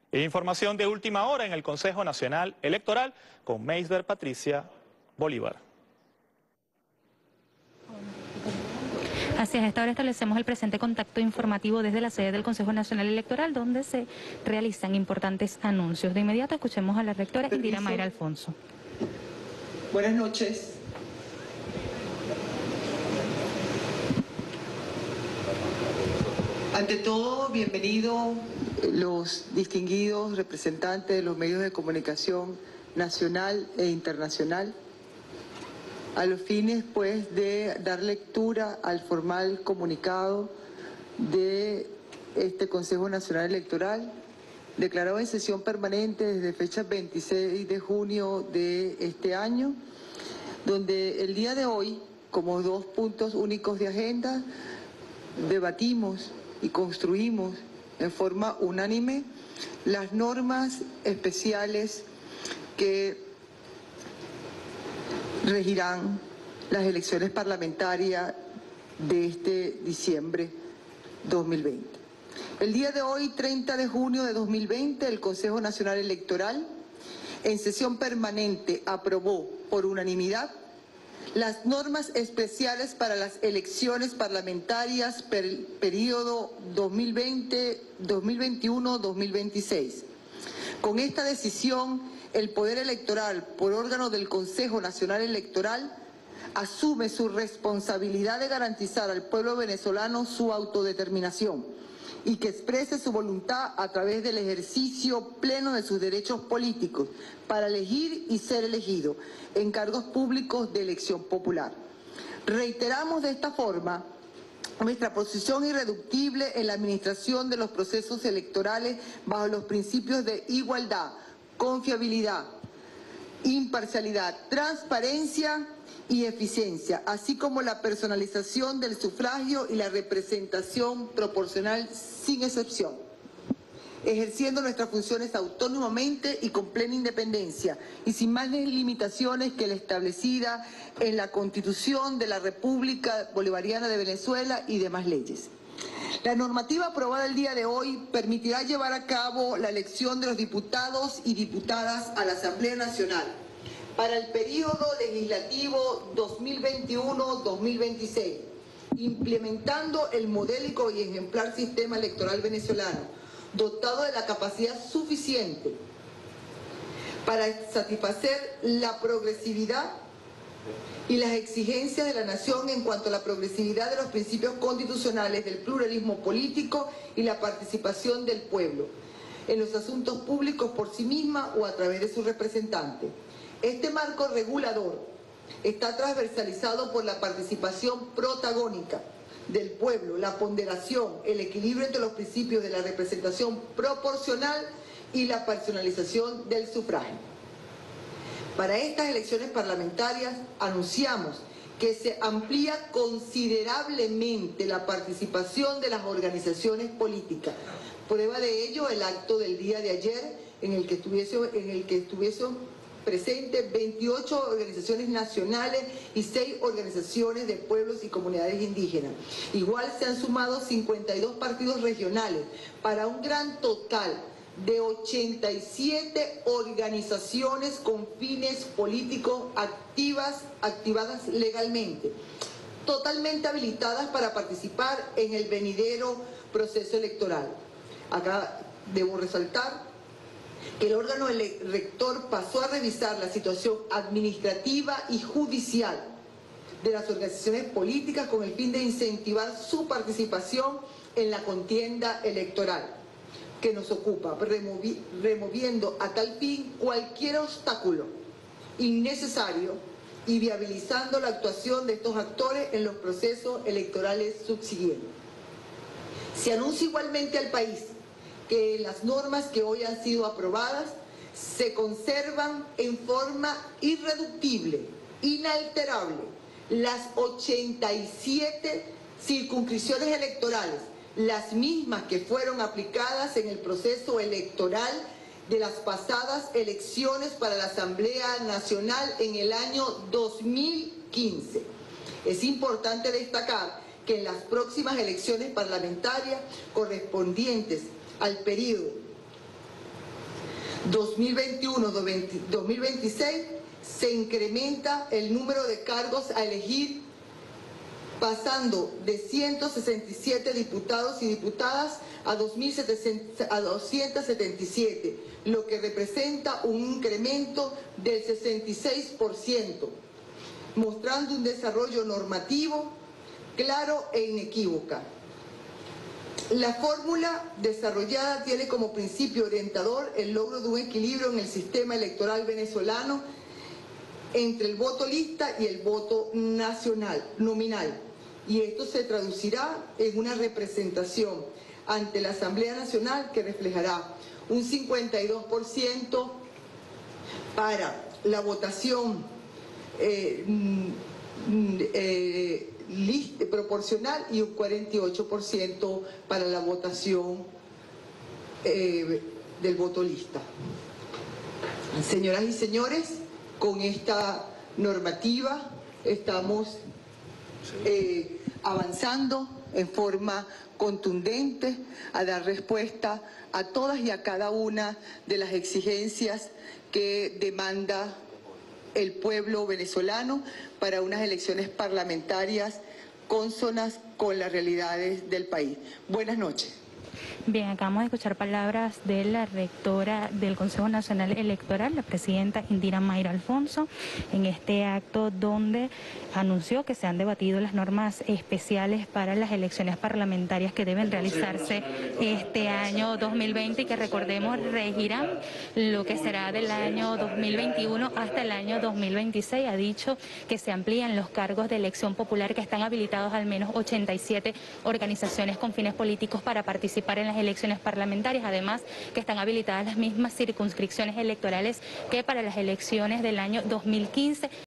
Información de última hora en el Consejo Nacional Electoral con Meisber Patricia Bolívar. Así es, a esta hora establecemos el presente contacto informativo desde la sede del Consejo Nacional Electoral, donde se realizan importantes anuncios. De inmediato escuchemos a la rectora Indira Mayra Alfonso. Buenas noches. Ante todo, bienvenidos los distinguidos representantes de los medios de comunicación nacional e internacional, a los fines pues de dar lectura al formal comunicado de este Consejo Nacional Electoral, declarado en sesión permanente desde fecha 26 de junio de este año, donde el día de hoy, como 2 puntos únicos de agenda, debatimos y construimos en forma unánime las normas especiales que regirán las elecciones parlamentarias de este diciembre 2020. El día de hoy, 30 de junio de 2020, el Consejo Nacional Electoral, en sesión permanente, aprobó por unanimidad las normas especiales para las elecciones parlamentarias periodo 2020-2021-2026. Con esta decisión, el Poder Electoral, por órgano del Consejo Nacional Electoral, asume su responsabilidad de garantizar al pueblo venezolano su autodeterminación y que exprese su voluntad a través del ejercicio pleno de sus derechos políticos para elegir y ser elegido en cargos públicos de elección popular. Reiteramos de esta forma nuestra posición irreductible en la administración de los procesos electorales bajo los principios de igualdad, confiabilidad, imparcialidad, transparencia y eficiencia, así como la personalización del sufragio y la representación proporcional sin excepción, ejerciendo nuestras funciones autónomamente y con plena independencia y sin más limitaciones que la establecida en la Constitución de la República Bolivariana de Venezuela y demás leyes. La normativa aprobada el día de hoy permitirá llevar a cabo la elección de los diputados y diputadas a la Asamblea Nacional para el período legislativo 2021-2026, implementando el modélico y ejemplar sistema electoral venezolano, dotado de la capacidad suficiente para satisfacer la progresividad y las exigencias de la nación en cuanto a la progresividad de los principios constitucionales del pluralismo político y la participación del pueblo en los asuntos públicos por sí misma o a través de sus representantes. Este marco regulador está transversalizado por la participación protagónica del pueblo, la ponderación, el equilibrio entre los principios de la representación proporcional y la personalización del sufragio. Para estas elecciones parlamentarias anunciamos que se amplía considerablemente la participación de las organizaciones políticas. Prueba de ello el acto del día de ayer en el que estuviesen presentes 28 organizaciones nacionales y 6 organizaciones de pueblos y comunidades indígenas. Igual se han sumado 52 partidos regionales para un gran total de 87 organizaciones con fines políticos activadas legalmente, totalmente habilitadas para participar en el venidero proceso electoral. Acá debo resaltar que el órgano rector pasó a revisar la situación administrativa y judicial de las organizaciones políticas con el fin de incentivar su participación en la contienda electoral que nos ocupa, removiendo a tal fin cualquier obstáculo innecesario y viabilizando la actuación de estos actores en los procesos electorales subsiguientes. Se anuncia igualmente al país que las normas que hoy han sido aprobadas se conservan en forma irreductible, inalterable, las 87 circunscripciones electorales, las mismas que fueron aplicadas en el proceso electoral de las pasadas elecciones para la Asamblea Nacional en el año 2015. Es importante destacar que en las próximas elecciones parlamentarias correspondientes al periodo 2021-2026 se incrementa el número de cargos a elegir, pasando de 167 diputados y diputadas a 277, lo que representa un incremento del 66%, mostrando un desarrollo normativo claro e inequívoco. La fórmula desarrollada tiene como principio orientador el logro de un equilibrio en el sistema electoral venezolano entre el voto lista y el voto nominal. Y esto se traducirá en una representación ante la Asamblea Nacional que reflejará un 52% para la votación proporcional y un 48% para la votación del voto lista. Señoras y señores, con esta normativa estamos avanzando en forma contundente a dar respuesta a todas y a cada una de las exigencias que demanda el pueblo venezolano para unas elecciones parlamentarias cónsonas con las realidades del país. Buenas noches. Bien, acabamos de escuchar palabras de la rectora del Consejo Nacional Electoral, la presidenta Indira Mayra Alfonso, en este acto donde anunció que se han debatido las normas especiales para las elecciones parlamentarias que deben realizarse este año 2020 y que, recordemos, regirán lo que será del año 2021 hasta el año 2026. Ha dicho que se amplían los cargos de elección popular, que están habilitados al menos 87 organizaciones con fines políticos para participar en las elecciones parlamentarias, además que están habilitadas las mismas circunscripciones electorales que para las elecciones del año 2015.